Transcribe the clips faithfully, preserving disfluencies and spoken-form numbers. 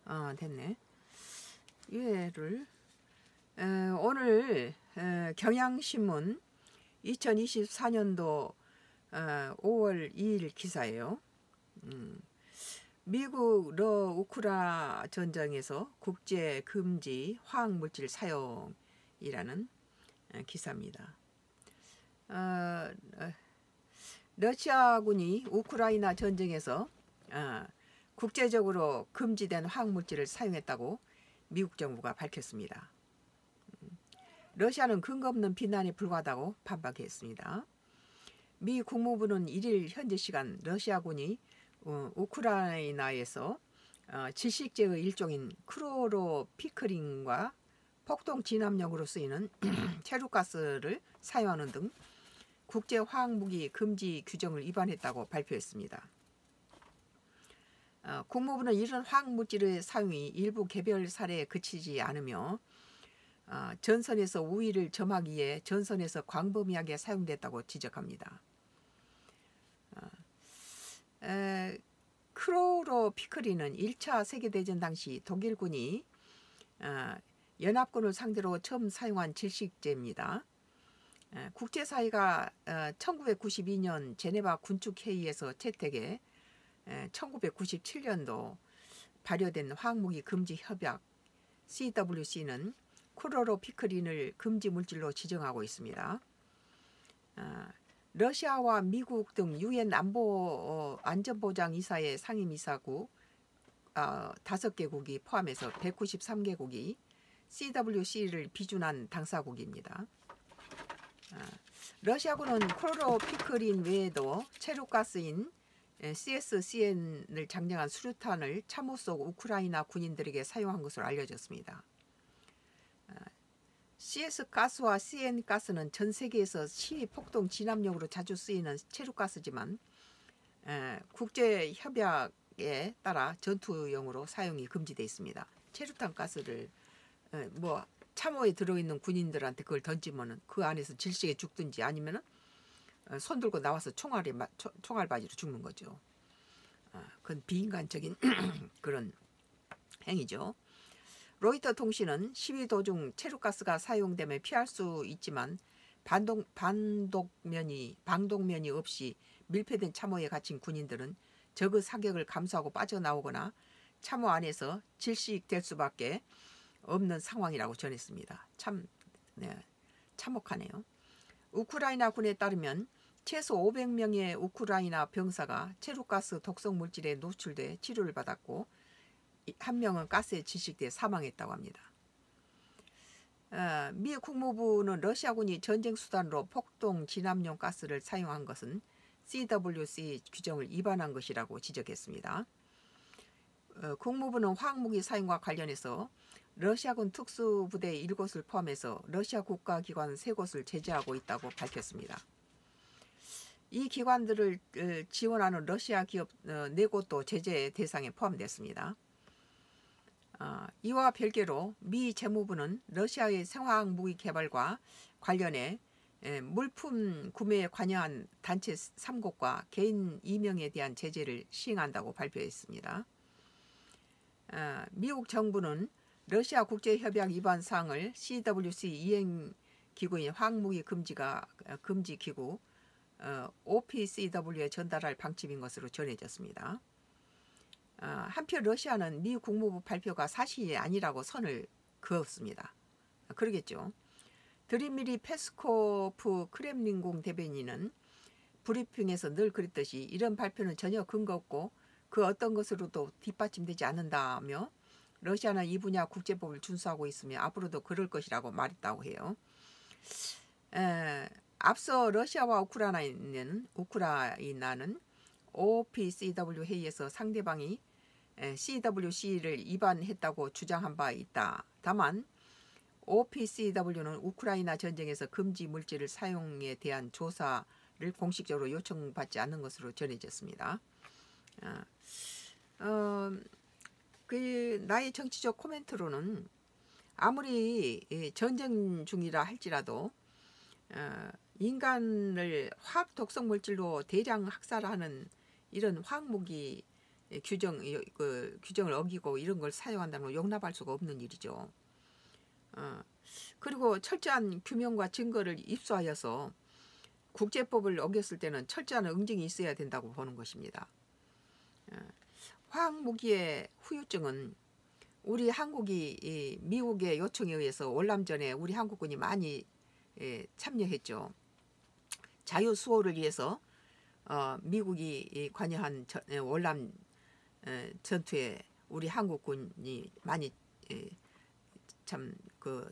어, 됐네. 이해를 에, 오늘 에, 경향신문 이천이십사 년도 어, 오월 이일 기사예요. 음, 미국 러 우크라 전쟁에서 국제 금지 화학 물질 사용이라는 에, 기사입니다. 어, 어, 러시아군이 우크라이나 전쟁에서 어, 국제적으로 금지된 화학 물질을 사용했다고 미국 정부가 밝혔습니다. 러시아는 근거 없는 비난에 불과하다고 반박했습니다. 미 국무부는 일일 현지 시간 러시아군이 어, 우크라이나에서 어, 질식제의 일종인 크로로피크린과 폭동 진압용으로 쓰이는 체류가스를 사용하는 등 국제화학무기 금지 규정을 위반했다고 발표했습니다. 어, 국무부는 이런 화학물질의 사용이 일부 개별 사례에 그치지 않으며 어, 전선에서 우위를 점하기 위해 전선에서 광범위하게 사용됐다고 지적합니다. 어, 에, 크로로피크린은 일 차 세계대전 당시 독일군이 어, 연합군을 상대로 처음 사용한 질식제입니다. 에, 국제사회가 어, 천구백구십이 년 제네바 군축회의에서 채택해 에, 천구백구십칠 년도 발효된 화학무기 금지 협약 씨더블유씨는 크로로피크린을 금지 물질로 지정하고 있습니다. 어, 러시아와 미국 등 유엔 안보 어, 안전보장이사의 상임이사국 어, 다섯 개국이 포함해서 백구십삼 개국이 씨더블유씨를 비준한 당사국입니다. 어, 러시아군은 크로로피크린 외에도 체류가스인 씨에스씨엔을 장량한 수류탄을 참호 속 우크라이나 군인들에게 사용한 것으로 알려졌습니다. 씨에스가스와 씨엔가스는 전 세계에서 시폭동 진압용으로 자주 쓰이는 체류가스지만 국제협약에 따라 전투용으로 사용이 금지되어 있습니다. 체류탄 가스를 에, 뭐 참호에 들어있는 군인들한테 그걸 던지면 그 안에서 질식에 죽든지 아니면 손 들고 나와서 총알에, 총알바지로 죽는 거죠. 어, 그건 비인간적인 그런 행위죠. 로이터 통신은 시위 도중 체류가스가 사용되면 피할 수 있지만 반동, 반독면이, 방독면이 없이 밀폐된 참호에 갇힌 군인들은 적의 사격을 감수하고 빠져나오거나 참호 안에서 질식될 수밖에 없는 상황이라고 전했습니다. 참 네, 참혹하네요. 우크라이나 군에 따르면 최소 오백 명의 우크라이나 병사가 체류가스 독성 물질에 노출돼 치료를 받았고 한 명은 가스에 질식돼 사망했다고 합니다. 어, 미 국무부는 러시아군이 전쟁 수단으로 폭동 진압용 가스를 사용한 것은 씨더블유씨 규정을 위반한 것이라고 지적했습니다. 어, 국무부는 화학무기 사용과 관련해서 러시아군 특수부대 일곳을 포함해서 러시아 국가기관 세 곳을 제재하고 있다고 밝혔습니다. 이 기관들을 지원하는 러시아 기업 네 곳도 제재 대상에 포함됐습니다. 어, 이와 별개로 미 재무부는 러시아의 생화학 무기 개발과 관련해 에, 물품 구매에 관여한 단체 삼 곳과 개인 두 명에 대한 제재를 시행한다고 발표했습니다. 어, 미국 정부는 러시아 국제협약 위반 사항을 씨더블유씨 이행기구인 화학무기 금지가, 금지기구 어, 오피씨더블유에 전달할 방침인 것으로 전해졌습니다. 어, 한편 러시아는 미 국무부 발표가 사실이 아니라고 선을 그었습니다. 그러겠죠. 드미트리 페스코프 크렘린궁 대변인은 브리핑에서 늘 그랬듯이 이런 발표는 전혀 근거 없고 그 어떤 것으로도 뒷받침되지 않는다며 러시아는 이 분야 국제법을 준수하고 있으며 앞으로도 그럴 것이라고 말했다고 해요. 에, 앞서 러시아와 우크라이나는, 우크라이나는 오피씨더블유 회의에서 상대방이 씨더블유씨를 위반했다고 주장한 바 있다. 다만 오피씨더블유는 우크라이나 전쟁에서 금지 물질을 사용에 대한 조사를 공식적으로 요청받지 않는 것으로 전해졌습니다. 어, 어, 그 나의 정치적 코멘트로는 아무리 전쟁 중이라 할지라도 어, 인간을 화학 독성 물질로 대량 학살하는 이런 화학무기 예, 규정 이- 그 규정을 어기고 이런 걸 사용한다는 건 용납할 수가 없는 일이죠. 어, 그리고 철저한 규명과 증거를 입수하여서 국제법을 어겼을 때는 철저한 응징이 있어야 된다고 보는 것입니다. 어, 화학 무기의 후유증은 우리 한국이 이 미국의 요청에 의해서 월남전에 우리 한국군이 많이 예, 참여했죠. 자유 수호를 위해서 어, 미국이 이 관여한 저, 예, 월남 에, 전투에 우리 한국군이 많이 참 그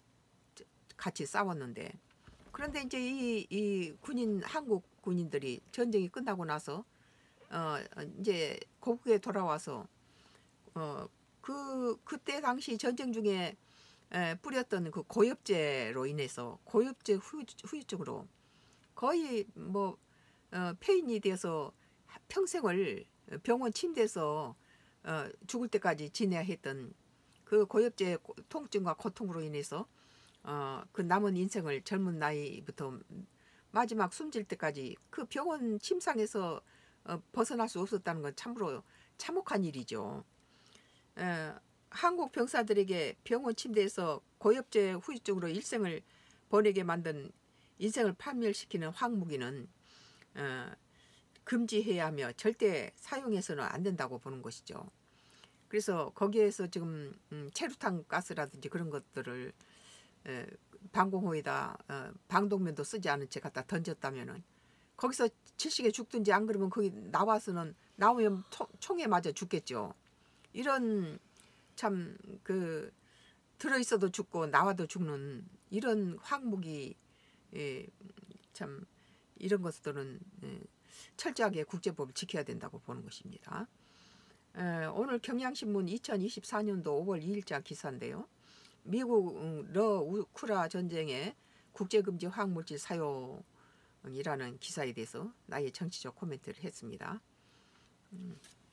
같이 싸웠는데, 그런데 이제 이, 이 군인 한국 군인들이 전쟁이 끝나고 나서 어 이제 고국에 돌아와서 어 그 그때 당시 전쟁 중에 에, 뿌렸던 그 고엽제로 인해서 고엽제 후유, 후유증으로 거의 뭐 어, 폐인이 돼서 평생을 병원 침대에서 어, 죽을 때까지 지내야 했던 그 고엽제 통증과 고통으로 인해서 어, 그 남은 인생을 젊은 나이부터 마지막 숨질 때까지 그 병원 침상에서 어, 벗어날 수 없었다는 건 참으로 참혹한 일이죠. 에, 한국 병사들에게 병원 침대에서 고엽제 후유증으로 일생을 보내게 만든 인생을 파멸시키는 화학무기는 어, 금지해야 하며 절대 사용해서는 안 된다고 보는 것이죠. 그래서 거기에서 지금 음, 체류탄 가스라든지 그런 것들을 에, 방공호에다 어, 방독면도 쓰지 않은 채 갖다 던졌다면은 거기서 질식에 죽든지 안 그러면 거기 나와서는 나오면 총, 총에 맞아 죽겠죠. 이런 참 그 들어있어도 죽고 나와도 죽는 이런 화학무기 예, 참 이런 것들은 예, 철저하게 국제법을 지켜야 된다고 보는 것입니다. 에, 오늘 경향신문 이천이십사 년도 오월 이일자 기사인데요. 미국 음, 러 우크라 전쟁의 국제금지 화학물질 사용이라는 기사에 대해서 나의 정치적 코멘트를 했습니다. 음.